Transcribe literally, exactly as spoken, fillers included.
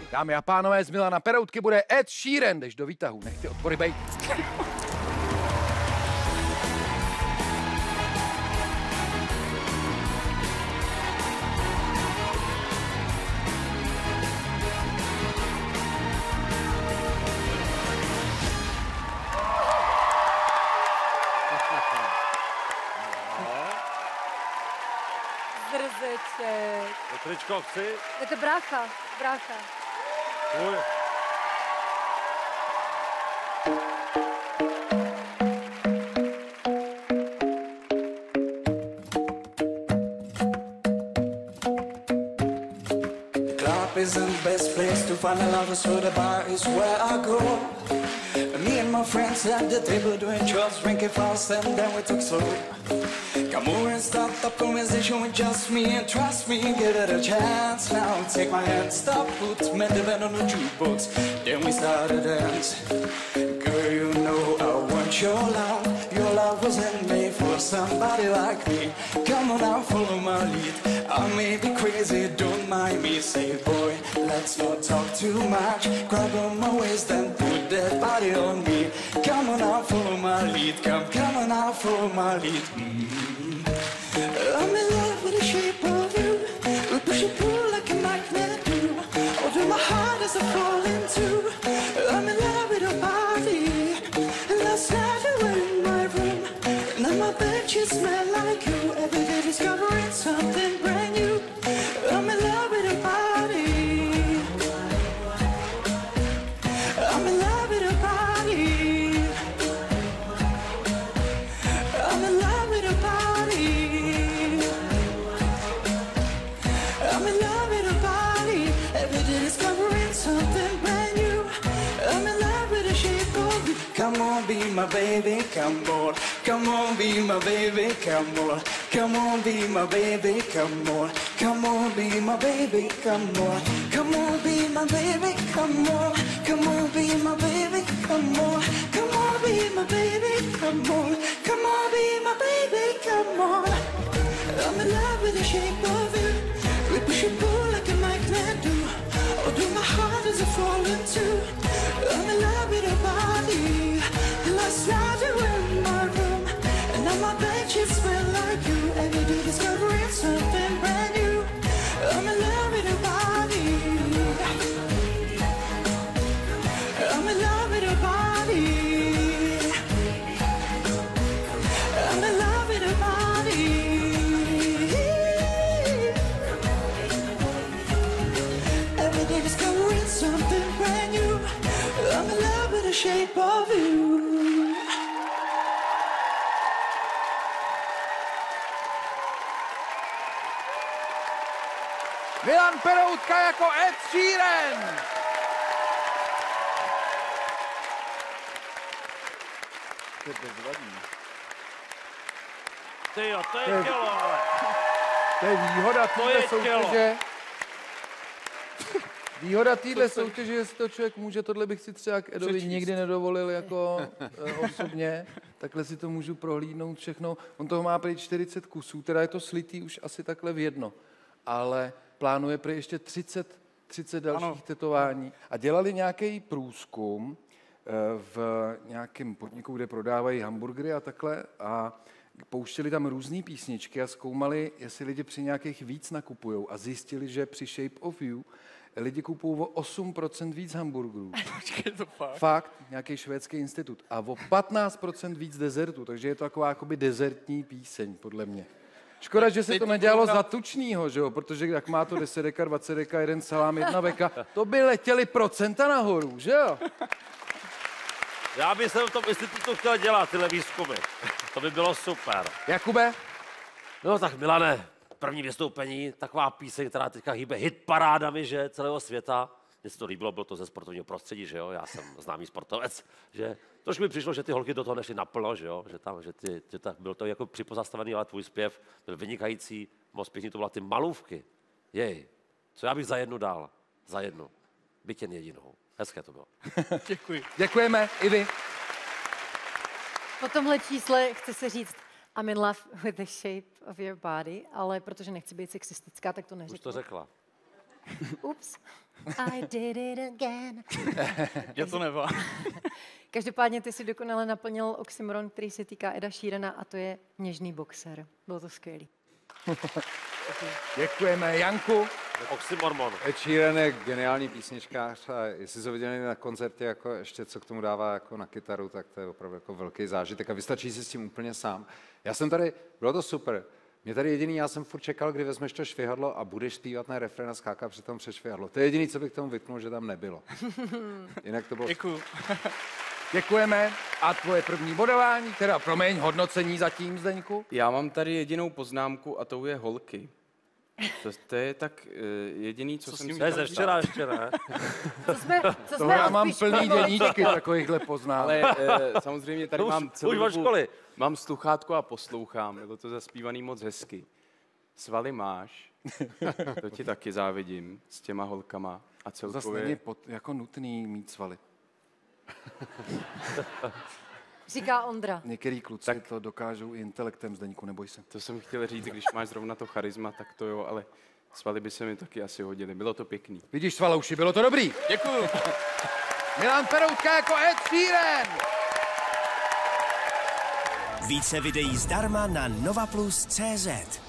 Dámy a pánové, z Milana Peroutky bude Ed Sheeran. Jdeš do výtahu, nech ty odpory bejt. Zrzeček. To tričko chci. Je to brácha, brácha. Uj. Isn't the best place to find a lover, so the bar is where I go. Me and my friends at the table doing shots, drinking fast, and then we took slow. Come over and start the conversation with just me, and trust me, give it a chance. Now take my hand, stop, put me the on the jukebox, then we start to dance. Girl, you know I want your love. Your love wasn't made for somebody like me. Come on now, follow my lead. I may be crazy, don't mind me. Say, boy, let's not talk too much. Grab on my waist and put that body on me. Come on now, follow my lead. Come, come on now, follow my lead. Mm-hmm. I'm in love with the shape of you. We push and pull like a magnet do. Although my heart is a falling too. I'm in love with your body. And last night you were in my room. Now my bed you smell like you. Every day discovering something brand new. I'm in love with your body. I'm in love with your body. I'm in love with your body. I'm in love with your body. Every day discovering something brand new. I'm in love with the shape of you. Come on, be my baby, come on. Come on, be my baby, come on. Come on, be my baby, come on. Come on, be my baby, come on. Come on, be my baby, come on. Come on, be my baby, come on. Come on, be my baby, come on. Come on, be my baby, come on. I'm in love with the shape of you. We push and pull like a magnet do. Although my heart is a falling too. I'm in love with your body. Last night you were in my room. And now my bed sheets smell like you. Every day discovering something brand new. I'm in love with your body. I'm in love with your body. I'm in love with your body. Every day discovering something brand new. I'm in love with the shape of you. Milan Peroutka jako Ed Sheeran. To je bezvadný. Ty jo, to je tělo, ale. To je výhoda téhle soutěže. Výhoda téhle soutěže, že si to člověk může, tohle bych si třeba k Edovi Přečíst. nikdy nedovolil jako e, osobně. Takhle si to můžu prohlídnout všechno. On toho má prý čtyřicet kusů, teda je to slitý už asi takhle v jedno. Ale plánuje prý ještě třicet, třicet dalších ano. tetování. A dělali nějaký průzkum e, v nějakém podniku, kde prodávají hamburgery a takhle. A pouštěli tam různé písničky a zkoumali, jestli lidi při nějakých víc nakupujou. A zjistili, že při Shape of You lidi kupují o osm procent víc hamburgerů. Počkej, to fakt. Fakt, nějaký švédský institut. A o patnáct procent víc dezertů, takže je to taková jakoby dezertní píseň, podle mě. Škoda, že se to nedělalo za tučnýho, že jo? Protože jak má to deset deka, dvacet deka, jeden salám, jedna veka, to by letěly procenta nahoru, že jo? Já bych se v tom institutu chtěl dělat tyhle výzkumy. To by bylo super. Jakube? No tak Milane, první vystoupení, taková píseň, která teďka hýbe hit parádami, že, celého světa. Mně se to líbilo, bylo to ze sportovního prostředí, že jo, já jsem známý sportovec, že trošku mi přišlo, že ty holky do toho nešly naplno, že jo, že tam, že ty, že tak, bylo to jako připozastavený, ale tvůj zpěv byl vynikající, moc pěkný to byla ty malůvky. Jej, co já bych za jednu dal? Za jednu. Byť jen jedinou. Hezké to bylo. Děkuji. Děkujeme, i vy. Po tomhle čísle chci se říct I'm in love with the shape of your body, ale protože nechci být sexistická, tak to neřeknu. Už to řekla. Ups. I did it again. Je to nevá. Každopádně ty si dokonale naplnil oxymoron, který se týká Eda Sheerana, a to je něžný boxer. Bylo to skvělý. Děkujeme, Janku. Oxymormon. Ed Sheeran je geniální písničkář a jestli jsi ho viděli na koncertě, jako ještě co k tomu dává jako na kytaru, tak to je opravdu jako velký zážitek a vystačí si s tím úplně sám. Já jsem tady, bylo to super. Mě tady jediný, já jsem furt čekal, kdy vezmeš to švihadlo a budeš zpívat na refrén a skákat přitom přes švihadlo. To je jediný, co bych k tomu vytknul, že tam nebylo. Jinak to bylo... Děkuju. Děkujeme. A tvoje první bodování, teda promiň, hodnocení zatím, Zdeňku. Já mám tady jedinou poznámku a to je holky. To, to je tak uh, jediný, co, co jsem si To je ze včera ještě, ne? Co jsme, co Toho jsme já mám odpišli? plný deníčky takovýchhle poznámek. Ale uh, samozřejmě tady Už- mám celou už od dobu- školy. mám sluchátko a poslouchám. Bylo to zaspívaný moc hezky. Svaly máš, to ti taky závidím s těma holkama. A To zase není celkově... pot, jako nutný mít svaly. Říká Ondra. Některý kluci tak to dokážou i intelektem, Zdeňku, neboj se. To jsem chtěl říct, když máš zrovna to charisma, tak to jo, ale svaly by se mi taky asi hodily. Bylo to pěkný. Vidíš, Svalouši, bylo to dobrý. Děkuju. Milan Peroutka jako Ed Sheeran. Více videí zdarma na nova plus tečka cé zet.